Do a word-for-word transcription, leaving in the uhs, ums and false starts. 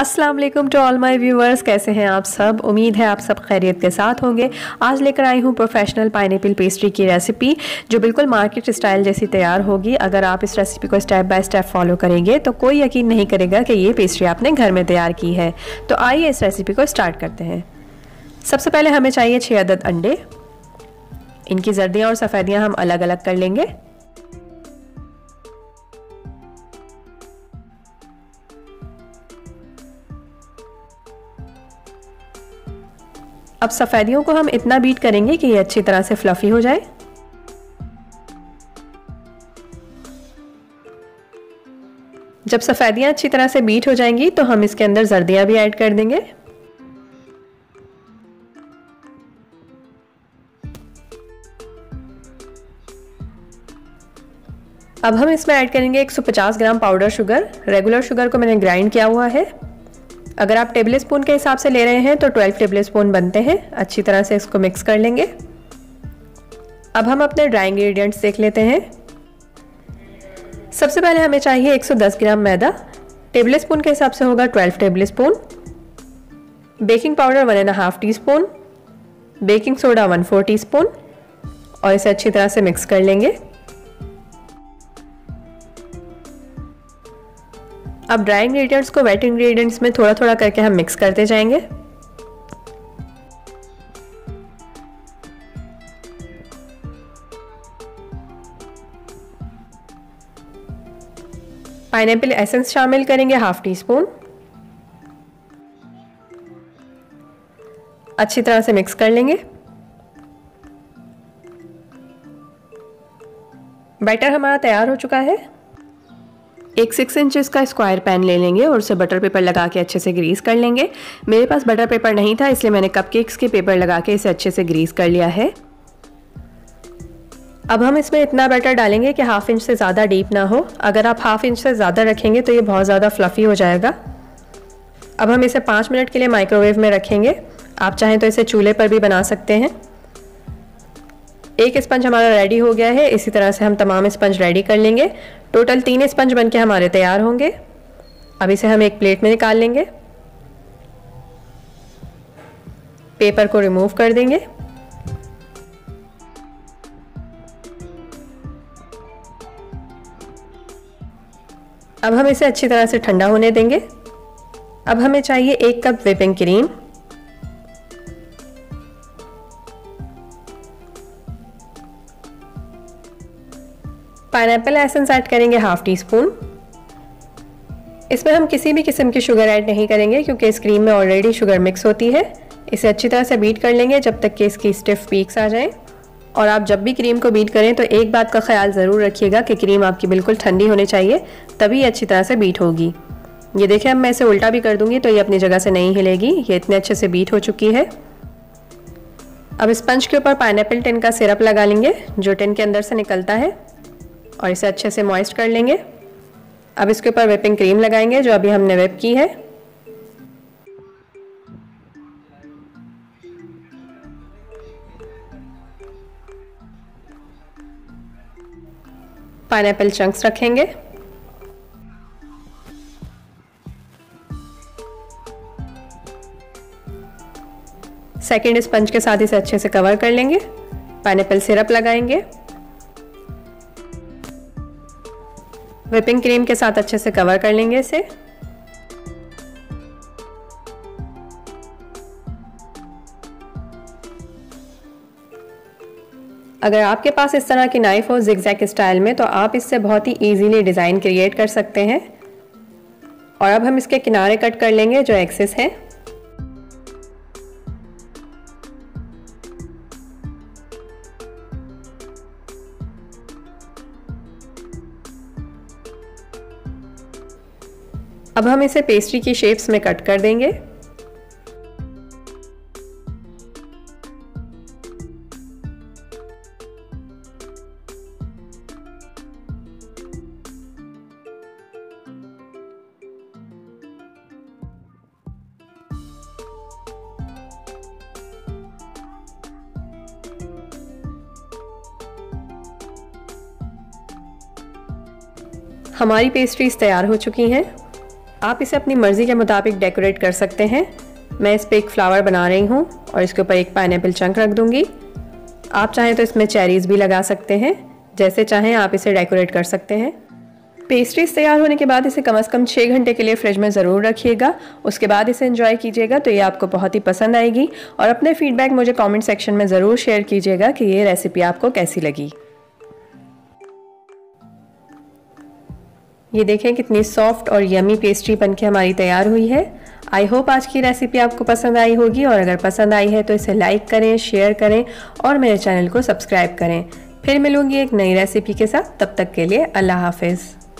अस्सलाम वालेकुम to all my viewers. कैसे हैं आप सब? उम्मीद है आप सब खैरियत के साथ होंगे। आज लेकर आई हूँ प्रोफेशनल पाइनएप्पल पेस्ट्री की रेसिपी, जो बिल्कुल मार्केट स्टाइल जैसी तैयार होगी। अगर आप इस रेसिपी को स्टेप बाय स्टेप फॉलो करेंगे तो कोई यकीन नहीं करेगा कि ये पेस्ट्री आपने घर में तैयार की है। तो आइए इस रेसिपी को स्टार्ट करते हैं। सबसे पहले हमें चाहिए छः अदद अंडे। इनकी जर्दियाँ और सफ़ेदियाँ हम अलग अलग कर लेंगे। अब सफ़ेदियों को हम इतना बीट करेंगे कि ये अच्छी तरह से फ्लफ़ी हो जाए। जब सफ़ेदियाँ अच्छी तरह से बीट हो जाएंगी तो हम इसके अंदर जर्दियाँ भी ऐड कर देंगे। अब हम इसमें ऐड करेंगे एक सौ पचास gram powder sugar. Regular sugar को मैंने ग्राइंड किया हुआ है। अगर आप टेबल स्पून के हिसाब से ले रहे हैं तो बारह टेबल स्पून बनते हैं। अच्छी तरह से इसको मिक्स कर लेंगे। अब हम अपने ड्राई इंग्रेडिएंट्स देख लेते हैं। सबसे पहले हमें चाहिए एक सौ दस ग्राम मैदा। टेबल स्पून के हिसाब से होगा बारह tablespoon. Baking powder one and half teaspoon. Baking soda one four teaspoon. और इसे अच्छी तरह से मिक्स कर लेंगे। अब ड्राई इंग्रेडिएंट्स को वेट इंग्रेडिएंट्स में थोड़ा थोड़ा करके हम मिक्स करते जाएंगे। पाइनएप्पल एसेंस शामिल करेंगे हाफ टी स्पून। अच्छी तरह से मिक्स कर लेंगे। बैटर हमारा तैयार हो चुका है। एक सिक्स इंचेस का स्क्वायर पैन ले लेंगे और उसे बटर पेपर लगा के अच्छे से ग्रीस कर लेंगे। मेरे पास बटर पेपर नहीं था, इसलिए मैंने कपकेक्स के पेपर लगा के इसे अच्छे से ग्रीस कर लिया है। अब हम इसमें इतना बैटर डालेंगे कि हाफ इंच से ज़्यादा डीप ना हो। अगर आप हाफ इंच से ज़्यादा रखेंगे तो ये बहुत ज़्यादा फ्लफ़ी हो जाएगा। अब हम इसे पाँच मिनट के लिए माइक्रोवेव में रखेंगे। आप चाहें तो इसे चूल्हे पर भी बना सकते हैं। एक स्पंज हमारा रेडी हो गया है। इसी तरह से हम तमाम स्पंज रेडी कर लेंगे। टोटल तीन स्पंज बनके हमारे तैयार होंगे। अब इसे हम एक प्लेट में निकाल लेंगे। पेपर को रिमूव कर देंगे। अब हम इसे अच्छी तरह से ठंडा होने देंगे। अब हमें चाहिए एक cup whipping cream. Pineapple essence add करेंगे हाफ टी स्पून। इसमें हम किसी भी किस्म की शुगर ऐड नहीं करेंगे क्योंकि इस क्रीम में ऑलरेडी शुगर मिक्स होती है। इसे अच्छी तरह से बीट कर लेंगे जब तक कि इसकी स्टिफ पीक्स आ जाएं। और आप जब भी क्रीम को बीट करें तो एक बात का ख्याल ज़रूर रखिएगा कि क्रीम आपकी बिल्कुल ठंडी होनी चाहिए, तभी अच्छी तरह से बीट होगी। ये देखिए, अब मैं इसे उल्टा भी कर दूंगी तो ये अपनी जगह से नहीं हिलेगी। ये इतने अच्छे से बीट हो चुकी है। अब स्पंज के ऊपर पाइनएप्पल टिन का सिरप लगा लेंगे जो टिन के अंदर से निकलता है, और इसे अच्छे से मॉइस्ट कर लेंगे। अब इसके ऊपर व्हिपिंग क्रीम लगाएंगे जो अभी हमने व्हिप की है। पाइनएप्पल चंक्स रखेंगे। सेकेंड स्पंज के साथ इसे अच्छे से कवर कर लेंगे। पाइनएप्पल सिरप लगाएंगे। व्हिपिंग क्रीम के साथ अच्छे से कवर कर लेंगे इसे। अगर आपके पास इस तरह की नाइफ हो जिगजैग स्टाइल में तो आप इससे बहुत ही इजीली डिज़ाइन क्रिएट कर सकते हैं। और अब हम इसके किनारे कट कर लेंगे जो एक्सेस हैं। अब हम इसे पेस्ट्री की शेप्स में कट कर देंगे। हमारी पेस्ट्रीज तैयार हो चुकी हैं। आप इसे अपनी मर्ज़ी के मुताबिक डेकोरेट कर सकते हैं। मैं इस पर एक फ्लावर बना रही हूँ और इसके ऊपर एक पाइनएप्पल चंक रख दूँगी। आप चाहें तो इसमें चेरीज़ भी लगा सकते हैं, जैसे चाहें आप इसे डेकोरेट कर सकते हैं। पेस्ट्रीज तैयार होने के बाद इसे कम से कम छः घंटे के लिए फ्रिज में ज़रूर रखिएगा। उसके बाद इसे एंजॉय कीजिएगा तो ये आपको बहुत ही पसंद आएगी। और अपने फीडबैक मुझे कमेंट सेक्शन में ज़रूर शेयर कीजिएगा कि ये रेसिपी आपको कैसी लगी। ये देखें कितनी सॉफ्ट और यमी पेस्ट्री बनके हमारी तैयार हुई है। आई होप आज की रेसिपी आपको पसंद आई होगी, और अगर पसंद आई है तो इसे लाइक करें, शेयर करें और मेरे चैनल को सब्सक्राइब करें। फिर मिलूंगी एक नई रेसिपी के साथ, तब तक के लिए अल्लाह हाफिज़।